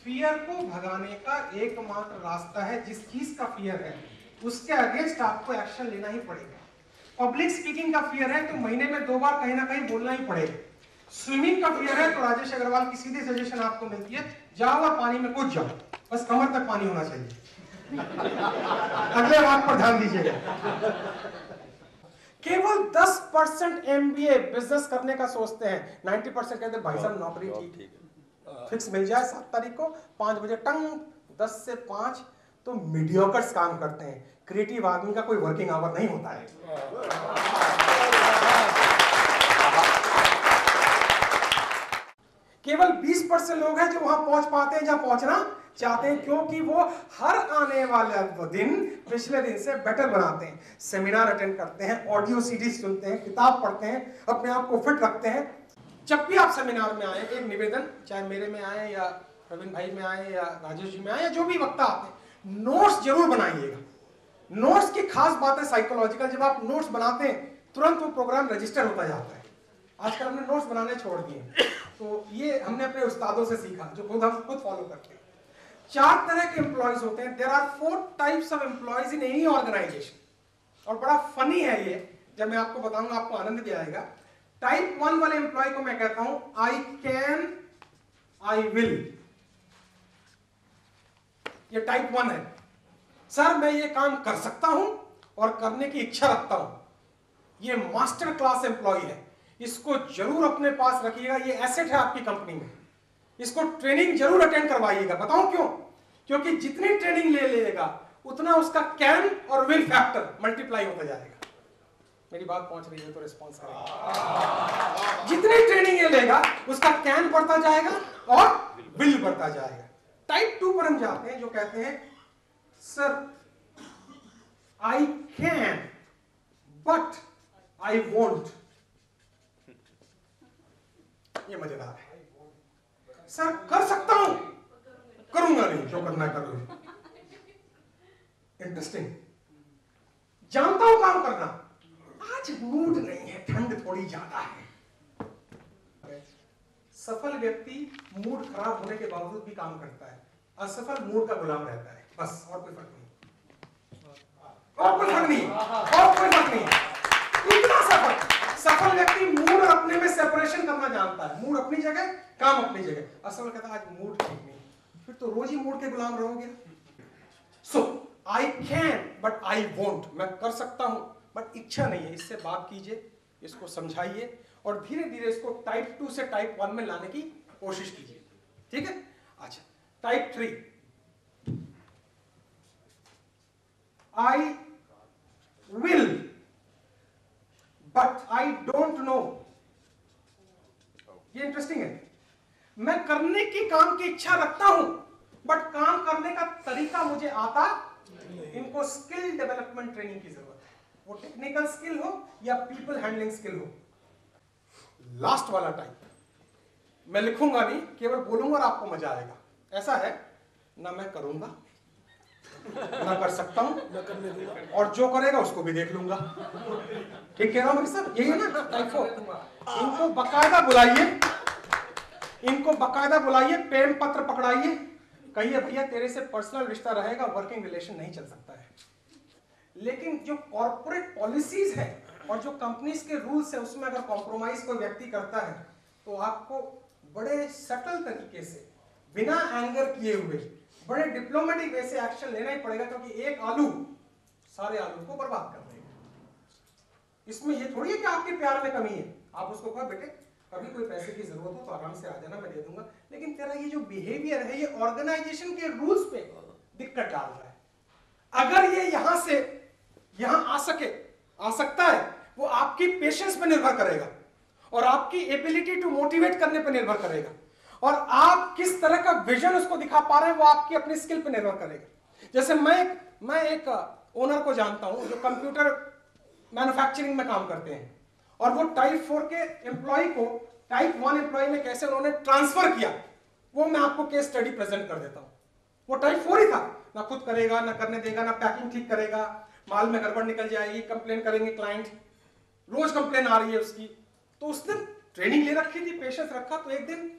Fear को भगाने का एकमात्र रास्ता है। जिस चीज का फियर है उसके अगेंस्ट आपको एक्शन लेना ही पड़ेगा। पब्लिक स्पीकिंग का फियर है तो महीने में 2 बार कहीं ना कहीं बोलना ही पड़ेगा। स्विमिंग का फियर है तो राजेश अग्रवाल की सीधी सजेशन आपको मिलती है, जाओ और पानी में कूद जाओ, बस कमर तक पानी होना चाहिए। अगले बात पर ध्यान दीजिएगा। केवल 10% MBA बिजनेस करने का सोचते हैं, 90% कहते हैं भाई साहब नौकरी ठीक फिक्स मिल जाए 7 तारीख को 5 बजे टंग, 10 से 5 तो मीडियोकर्स काम करते हैं। क्रिएटिव आदमी का कोई वर्किंग आवर नहीं होता है। केवल 20% लोग हैं जो वहां पहुंच पाते हैं जहां पहुंचना चाहते हैं, क्योंकि वो हर आने वाले दिन पिछले दिन से बेटर बनाते हैं। सेमिनार अटेंड करते हैं, ऑडियो सीडीज सुनते हैं, किताब पढ़ते हैं, अपने आप को फिट रखते हैं। जब भी आप सेमिनार में आए, एक निवेदन, चाहे मेरे में आए या प्रवीण भाई में आए या राजेश जी में आए या जो भी वक्ता आते हैं, नोट्स जरूर बनाइएगा। नोट्स की खास बात है साइकोलॉजिकल, जब आप नोट्स बनाते हैं तुरंत वो प्रोग्राम रजिस्टर होता जाता है। आजकल हमने नोट्स बनाने छोड़ दिए, तो ये हमने अपने उस्तादों से सीखा जो हम खुद फॉलो करते हैं। 4 तरह के एम्प्लॉयज होते हैं। There are 4 types of employees in any organisation. और बड़ा फनी है ये, जब मैं आपको बताऊंगा आपको आनंद भी आएगा। टाइप 1 वाले एम्प्लॉय को मैं कहता हूं आई कैन, आई विल। ये टाइप 1 है। सर मैं ये काम कर सकता हूं और करने की इच्छा रखता हूं। ये मास्टर क्लास एम्प्लॉय है, इसको जरूर अपने पास रखिएगा, ये एसेट है आपकी कंपनी में। इसको ट्रेनिंग जरूर अटेंड करवाइएगा। बताऊं क्यों? क्योंकि जितनी ट्रेनिंग ले लेगा उतना उसका कैन और विल फैक्टर मल्टीप्लाई होता जाएगा। मेरी बात पहुंच रही है तो रिस्पॉन्स करेगा। जितनी ट्रेनिंग ये लेगा उसका कैन बढ़ता जाएगा और विल बढ़ता जाएगा। टाइप 2 पर हम जाते हैं जो कहते हैं sir I can but I won't. ये मजेदार है। सर कर सकता हूं, करूंगा नहीं, जो करना कर लूं। इंटरेस्टिंग। जानता हूं काम करना, आज मूड नहीं है, ठंड थोड़ी ज्यादा है। सफल व्यक्ति मूड खराब होने के बावजूद भी काम करता है, असफल मूड का गुलाम रहता है, बस। और कोई फर्क नहीं, और कोई फर्क नहीं, और कोई फर्क नहीं। इतना सफल व्यक्ति मूड और अपने में सेपरेशन करना जानता है। मूड अपनी जगह, काम अपनी जगह। असफल कहता है आज मूड ठीक नहीं, फिर तो रोज ही मूड के गुलाम रहोगे। So I can but I won't. मैं कर सकता हूं बट इच्छा नहीं है। इससे बात कीजिए, इसको समझाइए और धीरे धीरे इसको टाइप 2 से टाइप 1 में लाने की कोशिश कीजिए। ठीक है? अच्छा, type 3, I will but I don't know. ये इंटरेस्टिंग है। मैं करने की काम की इच्छा रखता हूं बट काम करने का तरीका मुझे आता नहीं। इनको स्किल डेवलपमेंट ट्रेनिंग की जरूरत है, वो टेक्निकल स्किल हो या पीपल हैंडलिंग स्किल हो। लास्ट वाला टाइप मैं लिखूंगा नहीं, केवल बोलूंगा और आपको मजा आएगा। ऐसा है ना, मैं करूंगा ना कर सकता हूं, और जो करेगा उसको भी देख लूंगा। ठीक कह रहा हूं सब? यही है ना टाइप 4। इनको बकायदा बुलाइए, इनको बकायदा बुलाइए, प्रेम पत्र पकड़ाइए, कहिए भैया तेरे से पर्सनल रिश्ता रहेगा, वर्किंग रिलेशन नहीं चल सकता है। लेकिन जो कॉर्पोरेट पॉलिसीज है और जो कंपनीज के रूल्स है उसमें अगर कॉम्प्रोमाइज कोई व्यक्ति करता है तो आपको बड़े सटल तरीके से, बिना एंगर किए हुए, बड़े डिप्लोमेटिक वे से एक्शन लेना ही पड़ेगा, क्योंकि एक आलू सारे आलू को बर्बाद कर देगा। इसमें ये थोड़ी है कि आपके प्यार में कमी है। आप उसको कहो बेटे कभी कोई पैसे की जरूरत हो तो आराम से आ जाना, मैं दे दूंगा। लेकिन तेरा ये जो बिहेवियर है ये ऑर्गेनाइजेशन के रूल्स पे दिक्कत डाल रहा है। अगर ये यहां से यहां आ सकता है, वो आपकी पेशेंस पे निर्भर करेगा और आपकी एबिलिटी टू मोटिवेट करने पे निर्भर करेगा, और आप किस तरह का विजन उसको दिखा पा रहे हैं वो आपकी अपनी स्किल पे निर्भर करेगा। जैसे मैं एक ओनर को जानता हूं जो कंप्यूटर मैन्युफैक्चरिंग में काम करते हैं, और वो टाइप 4 के एम्प्लॉय को टाइप 1 एम्प्लॉय में कैसे उन्होंने ट्रांसफर किया, वो मैं आपको केस स्टडी प्रेजेंट कर देता हूं। वो टाइप 4 ही था, ना खुद करेगा, ना करने देगा, ना पैकिंग ठीक करेगा, माल में गड़बड़ निकल जाएगी, कंप्लेन करेंगे क्लाइंट, रोज कंप्लेन आ रही है उसकी। तो उसने ट्रेनिंग ले रखी थी, पेशेंस रखा, तो एक दिन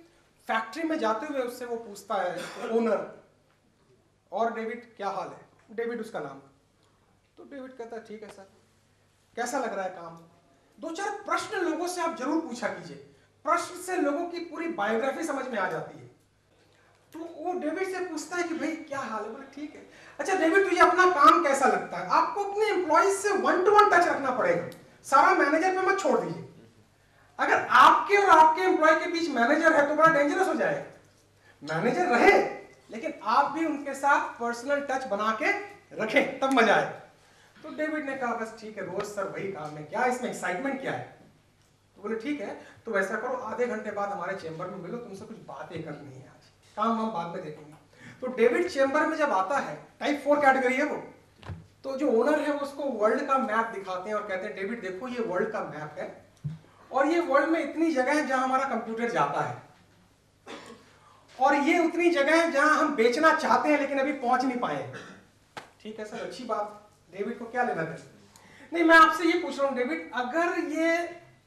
फैक्ट्री में जाते हुए उससे वो पूछता है ओनर, और डेविड क्या हाल है? डेविड उसका नाम। तो डेविड कहता है ठीक है सर, कैसा लग रहा है काम? 2-4 प्रश्न लोगों से आप जरूर पूछा कीजिए, प्रश्न से लोगों की पूरी बायोग्राफी समझ में आ जाती है। तो वो डेविड से पूछता है कि भाई क्या हाल है? बोले ठीक है। अच्छा डेविड, तुझे अपना काम कैसा लगता है? आपको अपने एम्प्लॉइज से 1-to-1 टच रखना पड़ेगा, सारा मैनेजर पे मत छोड़ दीजिए। अगर आपके और आपके एम्प्लॉय के बीच मैनेजर है तो बड़ा डेंजरस हो जाएगा। मैनेजर रहे लेकिन आप भी उनके साथ पर्सनल टच बना के रखें, तब मजा आए। तो डेविड ने कहा बस ठीक है, रोज सर वही काम है, क्या इसमें एक्साइटमेंट क्या है? तो बोले ठीक है, तो ऐसा करो आधे घंटे बाद हमारे चेंबर में मिलो, तुमसे कुछ बातें करनी है, आज काम हम बाद में देखेंगे। तो डेविड चेंबर में जब आता है, टाइप 4 कैटेगरी है वो, तो जो ओनर है वो उसको वर्ल्ड का मैप दिखाते हैं और कहते हैं डेविड देखो ये वर्ल्ड का मैप है और ये वर्ल्ड में इतनी जगह है जहां हमारा कंप्यूटर जाता है, और ये उतनी जगह है जहां हम बेचना चाहते हैं लेकिन अभी पहुंच नहीं पाए। ठीक है सर, अच्छी बात, डेविड को क्या लेना चाहिए? नहीं, मैं आपसे ये पूछ रहा हूं डेविड, अगर ये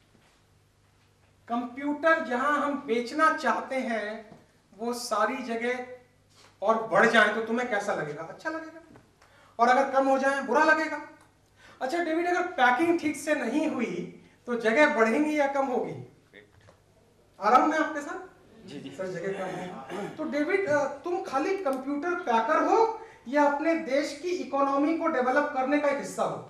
कंप्यूटर जहां हम बेचना चाहते हैं वो सारी जगह और बढ़ जाए तो तुम्हें कैसा लगेगा? अच्छा लगेगा। और अगर कम हो जाए बुरा लगेगा। अच्छा डेविड, अगर पैकिंग ठीक से नहीं हुई तो जगह बढ़ेंगी या कम होगी? आ रहा हूं मैं आपके साथ? जी जी सर, जगह कम होगी। तो डेविड, तुम खाली कंप्यूटर पैकर हो या अपने देश की इकोनॉमी को डेवलप करने का एक हिस्सा हो?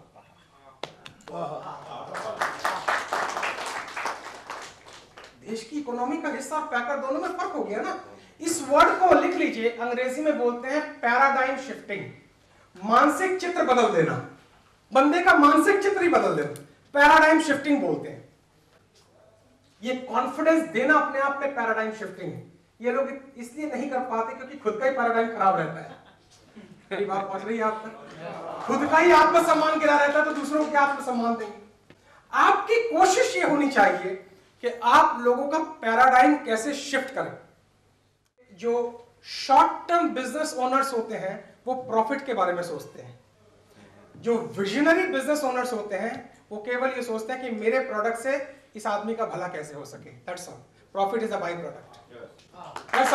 देश की इकोनॉमी का हिस्सा और पैकर दोनों में फर्क हो गया ना। इस वर्ड को लिख लीजिए, अंग्रेजी में बोलते हैं पैराडाइम शिफ्टिंग, मानसिक चित्र बदल देना, बंदे का मानसिक चित्र ही बदल देना, पैराडाइम शिफ्टिंग बोलते हैं। ये कॉन्फिडेंस देना अपने आप में पैराडाइम शिफ्टिंग है। ये लोग इसलिए नहीं कर पाते क्योंकि खुद का ही पैराडाइम खराब रहता है। मेरी बात पहुंच रही है आप तक? खुद का ही आत्मसम्मान गिरा रहता है तो दूसरों को क्या आत्मसम्मान देंगे? आपकी कोशिश ये होनी चाहिए कि आप लोगों का पैराडाइम कैसे शिफ्ट करें। जो शॉर्ट टर्म बिजनेस ओनर्स होते हैं वो प्रॉफिट के बारे में सोचते हैं। जो विजनरी बिजनेस ओनर्स होते हैं वो केवल ये सोचते हैं कि मेरे प्रोडक्ट से इस आदमी का भला कैसे हो सके। That's all. Profit is a by product. That's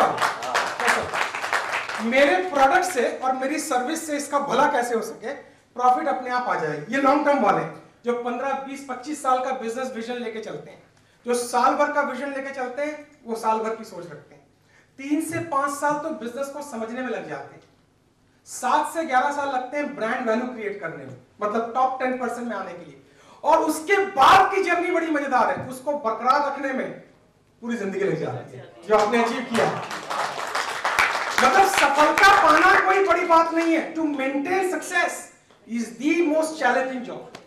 all. मेरे प्रोडक्ट से और मेरी सर्विस से इसका भला कैसे हो सके, प्रॉफिट अपने आप आ जाएगी। ये लॉन्ग टर्म वाले जो 15, 20, 25 साल का बिजनेस विजन लेके चलते हैं, जो साल भर का विजन लेके चलते हैं वो साल भर की सोच रखते हैं। 3 से 5 साल तो बिजनेस को समझने में लग जाते हैं, 7 से 11 साल लगते हैं ब्रांड वैल्यू क्रिएट करने में, मतलब टॉप 10% में आने के लिए। और उसके बाद की जर्नी बड़ी मजेदार है, उसको बरकरार रखने में पूरी जिंदगी लग जाती है जो आपने अचीव किया। मतलब सफलता पाना कोई बड़ी बात नहीं है। To maintain success is the most challenging job.